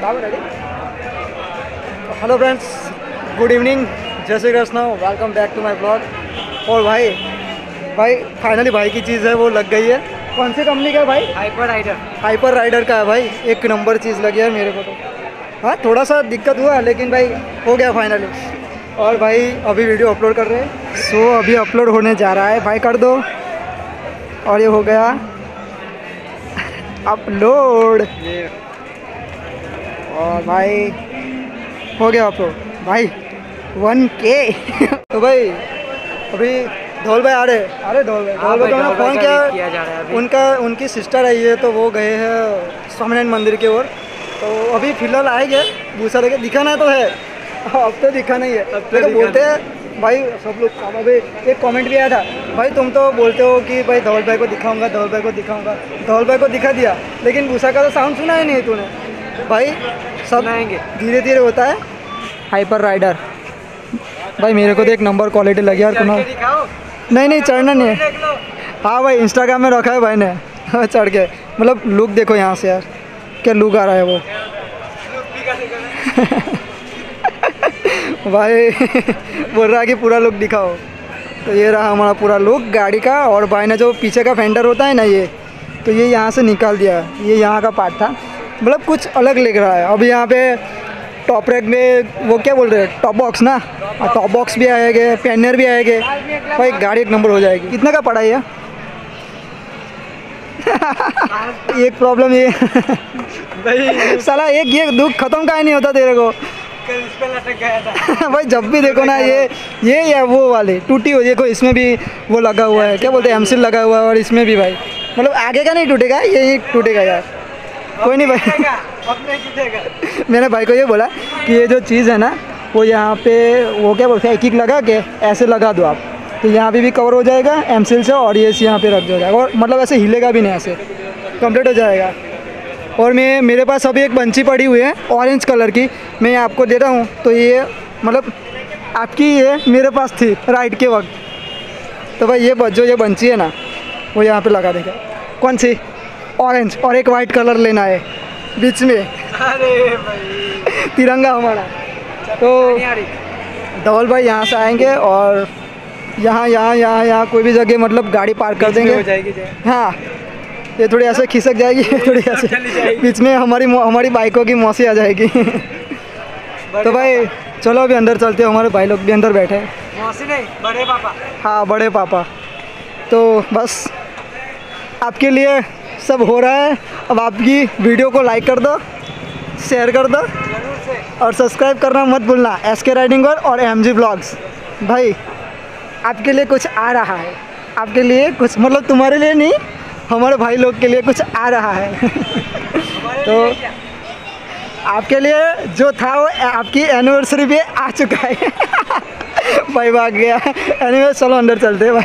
Hello friends, good evening, जय Shri Krishna, welcome back to my blog. और भाई फाइनली भाई की चीज़ है वो लग गई है। कौन सी कंपनी का है भाई? हाइपर राइडर का है भाई। एक नंबर चीज़ लगी है मेरे को तो। हाँ, थोड़ा सा दिक्कत हुआ लेकिन भाई हो गया फाइनली। और भाई अभी वीडियो अपलोड कर रहे हैं, सो अभी अपलोड होने जा रहा है। भाई कर दो। और ये हो गया अपलोड। और भाई हो गया अपलोड भाई 1K। तो भाई अभी धौल भाई आ रहे धौल भाई को मैंने फ़ोन किया। उनकी सिस्टर आई है तो वो गए हैं स्वामीनारायण मंदिर की ओर। तो अभी फिलहाल आएंगे, भूसा लेके दिखाना तो है। अब तो दिखाना ही है, लेकिन बोलते हैं भाई सब लोग। अभी एक कमेंट भी आया था, भाई तुम तो बोलते हो कि भाई धौल भाई को दिखाऊंगा, धौल भाई को दिखाऊंगा। धौल भाई को दिखा दिया लेकिन भूसा का तो साउंड सुना ही नहीं तूने। भाई सब धीरे धीरे होता है। हाइपर राइडर भाई मेरे को तो एक नंबर क्वालिटी लगी यार। कुनाल नहीं चढ़ना नहीं है। हाँ भाई इंस्टाग्राम में रखा है भाई ने चढ़ के। मतलब लुक देखो यहाँ से यार, क्या लुक आ रहा है वो। भाई बोल रहा है कि पूरा लुक दिखाओ। तो ये रहा हमारा पूरा लुक गाड़ी का। और भाई ने जो पीछे का फेंडर होता है ना, ये तो ये यहाँ से निकाल दिया। ये यहाँ का पार्ट था, मतलब कुछ अलग लग रहा है। अभी यहाँ पे टॉप रैक में वो क्या बोल रहे हैं, टॉप बॉक्स ना, टॉप बॉक्स भी आएंगे, पैनर भी आएंगे। भाई गाड़ी एक नंबर हो जाएगी। कितना का पड़ा है? एक प्रॉब्लम ये भाई साला एक ये दुख खत्म का ही नहीं होता तेरे को। कल इस पे लटक गया था। भाई जब भी देखो ना ये या वो वाले टूटी हो। देखो इसमें भी वो लगा हुआ है, क्या बोलते हैं, एमसील लगा हुआ है। और इसमें भी भाई मतलब आगे का नहीं टूटेगा, यही टूटेगा यार। कोई नहीं भाई, मैंने भाई को ये बोला कि ये जो चीज़ है ना वो यहाँ पे वो क्या बोलते हैं, एक लगा के ऐसे लगा दो आप, तो यहाँ पे भी कवर हो जाएगा एमसील से। और ये यहाँ पे रख जाएगा और मतलब ऐसे हिलेगा भी नहीं, ऐसे कंप्लीट हो जाएगा। और मेरे पास अभी एक बंची पड़ी हुई है ऑरेंज कलर की, मैं आपको दे रहा हूँ। तो ये मतलब आपकी ये मेरे पास थी राइड के वक्त। तो भाई ये जो ये बंची है ना वो यहाँ पे लगा देगा। कौन सी? ऑरेंज। और एक वाइट कलर लेना है बीच में। अरे भाई तिरंगा हमारा। तो धौल भाई यहाँ से आएंगे और यहाँ कोई भी जगह मतलब गाड़ी पार्क कर देंगे। हो जाएगी। हाँ, ये थोड़ी ऐसे खिसक जाएगी, थोड़ी ऐसे बीच में हमारी बाइकों की मौसी आ जाएगी। तो भाई चलो अभी अंदर चलते हो, हमारे भाई लोग भी अंदर बैठे हैं। मौसी नहीं, बड़े पापा। हाँ बड़े पापा। तो बस आपके लिए सब हो रहा है। अब आपकी वीडियो को लाइक कर दो, शेयर कर दो और सब्सक्राइब करना मत भूलना। SK राइडिंग और MG ब्लॉग्स। भाई आपके लिए कुछ आ रहा है, आपके लिए कुछ, मतलब तुम्हारे लिए नहीं, हमारे भाई लोग के लिए कुछ आ रहा है। तो आपके लिए जो था वो आपकी एनिवर्सरी पे आ चुका है। भाई भाग गया। एनीवे चलो अंदर चलते हैं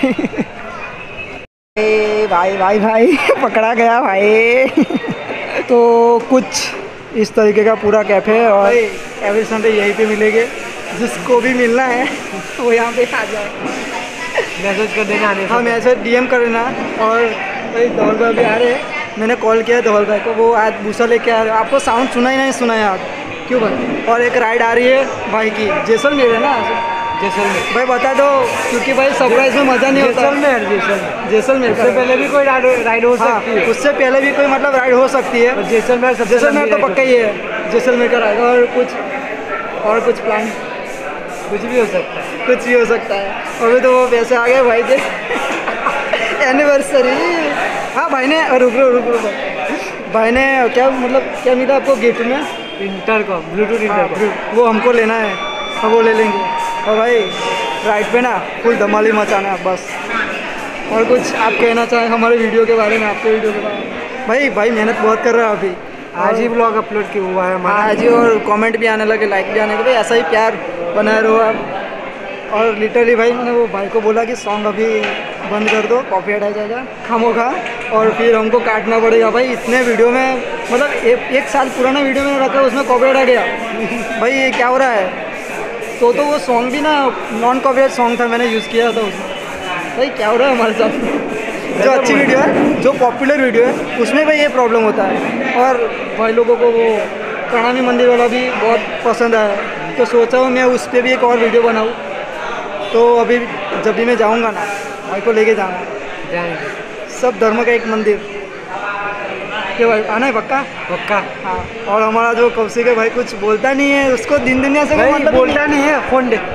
भाई पकड़ा गया भाई। तो कुछ इस तरीके का पूरा कैफ़े है और एवरी संडे यहीं पे मिलेंगे। जिसको भी मिलना है वो यहाँ पे आ जाए, मैसेज कर देना आने से। हाँ मैसेज DM कर देना। और भाई धौल भाई भी आ रहे हैं, मैंने कॉल किया धौल भाई को, वो आज भूसा लेके आ रहे हैं। आपको साउंड सुना ही नहीं सुना है आप, क्यों भाई? और एक राइड आ रही है भाई की, जैसलमेर है ना? जैसलमेर भाई बता दो, क्योंकि भाई सरप्राइज में मज़ा नहीं होता। जैसलमेर उससे पहले भी कोई राइड हो सकती है। उससे पहले भी कोई मतलब राइड हो सकती है। जैसलमेर तो पक्का ही है, जैसलमेर का राइड। और कुछ प्लान? कुछ भी हो सकता है, कुछ भी हो सकता है। अभी तो वो वैसे आ गए भाई के एनिवर्सरी। हाँ भाई ने रुक भाई ने क्या मतलब क्या मिला आपको गिफ्ट में? Intercom, bluetooth intercom. वो हमको लेना है, हम वो ले लेंगे। और भाई राइड पे ना फुल धमाली मचाना है बस। और कुछ आप कहना चाहें हमारे वीडियो के बारे में, आपके वीडियो के बारे में? भाई मेहनत बहुत कर रहा है अभी। आज ही ब्लॉग अपलोड किया हुआ है हमारा। आज ही, और कमेंट भी आने लगे, लाइक भी आने लगे। भाई ऐसा ही प्यार बनाए रहो आप। और लिटरली भाई मैंने वो भाई को बोला कि सॉन्ग अभी बंद कर दो, कॉपीराइट आ जाएगा खामोखा, और फिर हमको काटना पड़ेगा। भाई इतने वीडियो में मतलब एक साल पुराना वीडियो में रखा है, उसमें कॉपीराइट आ गया। भाई ये क्या हो रहा है? तो वो सॉन्ग भी ना नॉन कॉपीराइट सॉन्ग था, मैंने यूज़ किया था उसमें। भाई क्या हो रहा है हमारे साथ? जो अच्छी वीडियो है, जो पॉपुलर वीडियो है, उसमें भाई ये प्रॉब्लम होता है। और भाई लोगों को वो प्रणामी मंदिर वाला भी बहुत पसंद आया, तो सोचा हूँ मैं उस पर भी एक और वीडियो बनाऊँ। तो अभी जब भी मैं जाऊँगा ना, भाई को लेके जाना है। जाएंगे सब धर्म का एक मंदिर, क्या भाई आना है पक्का? पक्का। हाँ। और हमारा जो कौशिक है भाई कुछ बोलता नहीं है, उसको दिन दुनिया से कोई भाई मतलब बोलता नहीं है, फोन दे।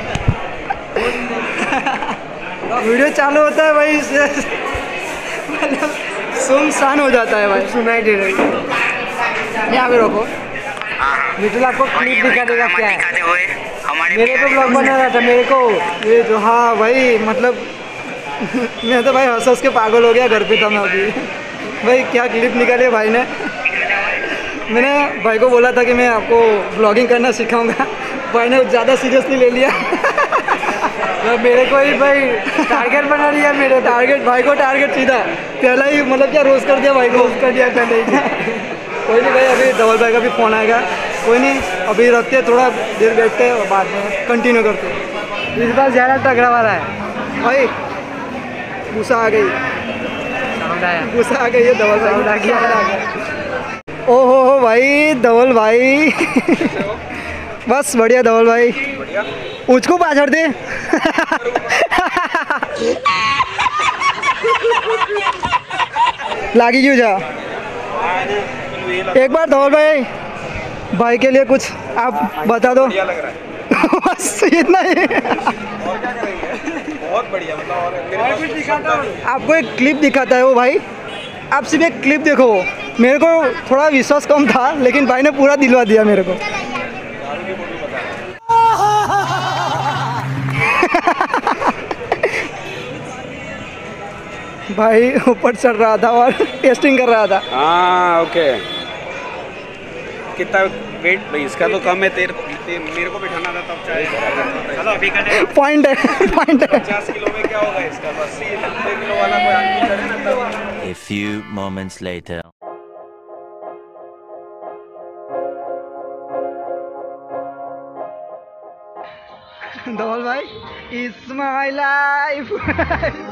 वीडियो चालू होता है भाई इससे मतलब सुनसान हो जाता है भाई। सुनाई दे रही है। यहाँ पे रोको। मिथुल आपको क्लिप दिखा देगा क्या है? दिखाते हुए हमारे मेरे को ब्लॉग बना रहा था मेरे को। ये जो, हाँ भाई मतलब मैं तो भाई हंस हंस के पागल हो गया, घर पे था मैं अभी। भाई क्या क्लिप निकाली है भाई ने। मैंने भाई को बोला था कि मैं आपको ब्लॉगिंग करना सिखाऊंगा, भाई ने ज़्यादा सीरियसली ले लिया। तो मेरे को ही भाई टारगेट बना लिया, मेरे टारगेट, भाई को टारगेट सीधा पहला ही मतलब क्या रोज कर दिया भाई को। कर दिया पहले ही। कोई नहीं भाई, अभी धवल भाई का भी फ़ोन आएगा, कोई नहीं अभी रखते हैं, थोड़ा देर बैठते हैं और बाद में कंटिन्यू करते हैं। इस बार ज़्यादा तगड़ा वाला है भाई गुस्सा आ गई, साउंड आया। गुस्सा आ गई है धवल भाई, साउंड आ गया। ओहो हो भाई धवल भाई। बस बढ़िया धवल भाई, उसको पाछड़ दे। लागी क्यों जा। एक बार धवल भाई, भाई के लिए कुछ आप बता दो। बस इतना ही। बहुत बढ़िया, मतलब और कुछ दिखाता हूँ। आपको एक क्लिप दिखाता है वो भाई, आप सिर्फ एक क्लिप देखो। मेरे को थोड़ा विश्वास कम था, लेकिन भाई ने पूरा दिलवा दिया मेरे को। भाई ऊपर चढ़ रहा था और टेस्टिंग कर रहा था। हाँ ओके, कितना वेट भाई इसका तो कम है, मेरे को बिठाना था तब चाहे। चलो अभी का पॉइंट है, पॉइंट है। 50 किलो में क्या होगा इसका, 80-90 किलो वाला कोई आदमी चढ़े ना तब। A few moments later. धवल भाई, इट्स माय लाइफ।